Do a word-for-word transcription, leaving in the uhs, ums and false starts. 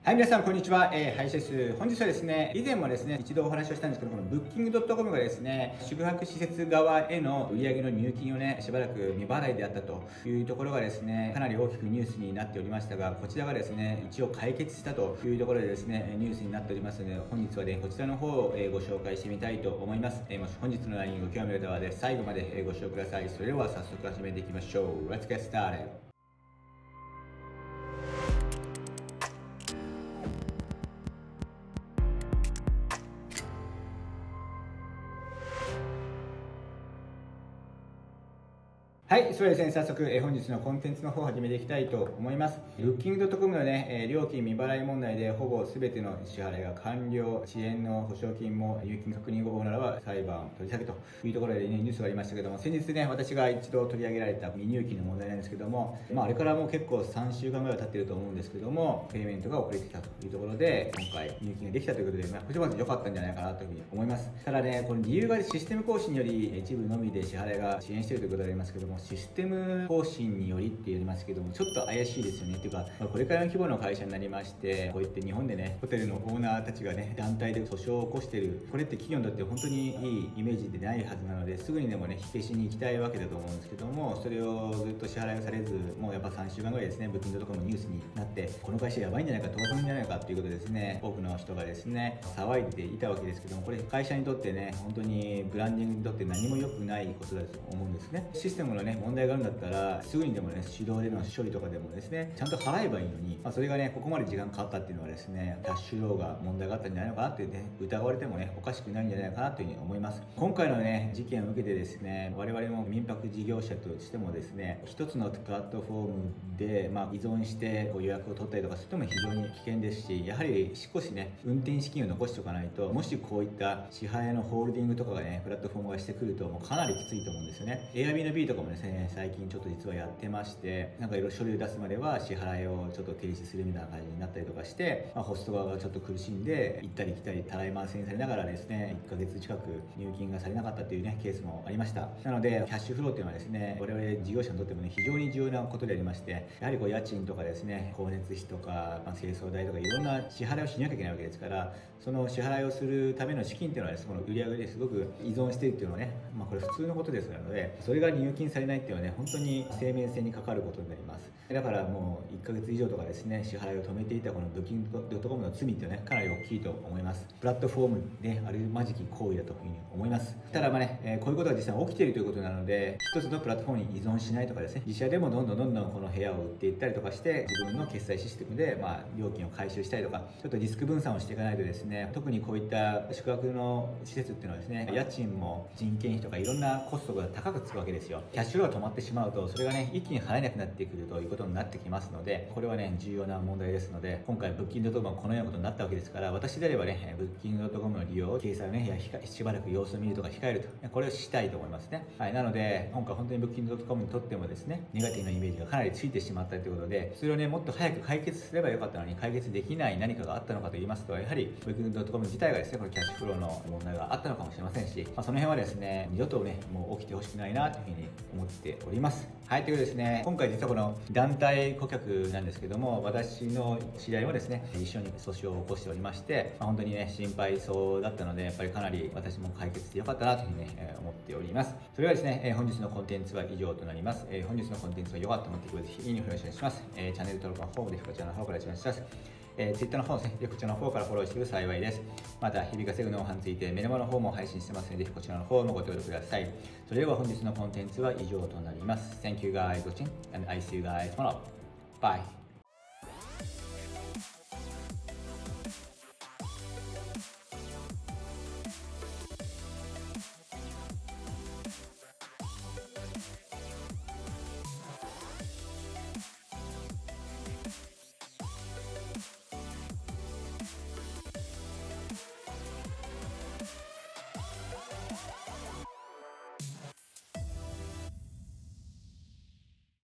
はい、皆さん、こんにちは。えー、林です。本日はですね、以前もですね、一度お話をしたんですけど、このブッキングドットコムがですね、宿泊施設側への売上の入金をね、しばらく未払いであったというところがですね、かなり大きくニュースになっておりましたが、こちらがですね、一応解決したというところでですね、ニュースになっておりますので、本日はね、こちらの方をご紹介してみたいと思います。えー、もし本日の内容にご興味ある方はで、最後までご視聴ください。それでは早速始めていきましょう。Let's get started! はい、それではですね、早速、えー、本日のコンテンツの方を始めていきたいと思います。ブッキングドットコム のね、えー、料金未払い問題でほぼ全ての支払いが完了、遅延の保証金も入金確認後ならば裁判取り下げというところで、ね、ニュースがありましたけども、先日ね、私が一度取り上げられた未入金の問題なんですけども、まあ、あれからもう結構さんしゅうかんぐらい経ってると思うんですけども、ペイメントが遅れてきたというところで、今回入金ができたということで、まあ、こちらまず良かったんじゃないかなというふうに思います。ただね、この理由がシステム更新により一部のみで支払いが遅延しているということでありますけども、システム更新によりって言いますけども、ちょっと怪しいですよね。っていうか、これからの規模の会社になりまして、こうやって日本でね、ホテルのオーナーたちがね、団体で訴訟を起こしている、これって企業にとって本当にいいイメージでないはずなので、すぐにでもね、火消しに行きたいわけだと思うんですけども、それをずっと支払いがされず、もうやっぱさんしゅうかんぐらいですね、ブッキングドットコムニュースになって、この会社やばいんじゃないか、倒産じゃないかっていうことでですね、多くの人がですね、騒いでいたわけですけども、これ会社にとってね、本当にブランディングにとって何も良くないことだと思うんですね。システムのね、問題があるんだったら、すぐにでもね、手動での処理とかでもですね、ちゃんと払えばいいのに、まあ、それがね、ここまで時間かかったっていうのはですね、キャッシュローが問題があったんじゃないのかなってね、疑われてもね、おかしくないんじゃないかなというふうに思います。今回のね、事件を受けてですね、我々も民泊事業者としてもですね、一つのプラットフォームで、まあ、依存してこう予約を取ったりとかするとも非常に危険ですし、やはり少しね、運転資金を残しておかないと、もしこういった支払いのホールディングとかがね、プラットフォームがしてくると、もうかなりきついと思うんですよね。Airbnb とかもですね、最近ちょっと実はやってまして、なんかいろいろ書類を出すまでは支払いをちょっと停止するみたいな感じになったりとかして、まあ、ホスト側がちょっと苦しんで行ったり来たりたらい回しにされながらですね、いっかげつ近く入金がされなかったというねケースもありました。なのでキャッシュフローっていうのはですね、我々事業者にとってもね非常に重要なことでありまして、やはりこう家賃とかですね、光熱費とか、まあ、清掃代とかいろんな支払いをしなきゃいけないわけですから、その支払いをするための資金っていうのはです、ね、この売り上げですごく依存しているっていうのはね、まあ、これ普通のことですので、それが入金されないっていうのはね、本当に生命線にかかることになります。だからもういっかげつ以上とかですね、支払いを止めていたこのブッキングドットコムの罪っていうのはね、かなり大きいと思います。プラットフォームであるまじき行為だというふうに思います。ただまあね、えー、こういうことが実際に起きているということなので、一つのプラットフォームに依存しないとかですね、自社でもどんどんどんどんこの部屋を売っていったりとかして、自分の決済システムでまあ料金を回収したりとか、ちょっとリスク分散をしていかないとですね、特にこういった宿泊の施設っていうのはですね、家賃も人件費とかいろんなコストが高くつくわけですよ。キャッシュフローが止まってしまうと、それがね、一気に払えなくなってくるということになってきますので、これはね、重要な問題ですので、今回ブッキングドットコムはこのようなことになったわけですから、私であればね、ブッキングドットコムの利用、掲載をね、しばらく様子を見るとか控えると、これをしたいと思いますね。はい、なので、今回本当にブッキングドットコムにとってもですね、ネガティブなイメージがかなりついてしまったということで、それをね、もっと早く解決すればよかったのに、解決できない何かがあったのかと言いますと、やはりブッキングドットコム自体がですね、このキャッシュフローの問題があったのかもしれませんし、まあ、その辺はですね、二度とね、もう起きてほしくないなというふうに思っております。はい、ということでですね、今回実はこの団体顧客なんですけども、私の知り合いもですね、一緒に訴訟を起こしておりまして、まあ、本当にね、心配そうだったので、やっぱりかなり私も解決してよかったなというふうにね、えー、思っております。それではですね、えー、本日のコンテンツは以上となります。えー、本日のコンテンツが良かったと思ってくれて、ぜひいいねをよろしくお願いします。えー、チャンネル登録の方でこちらの方から一番します。えー、Twitter の方ですね、こちらの方からフォローしてくれる幸いです。また、日々稼ぐノウハウについてメルマの方も配信してますので、ぜひこちらの方もご登録ください。それでは本日のコンテンツは以上となります。Thank you guys for watching and I see you guys tomorrow. Bye.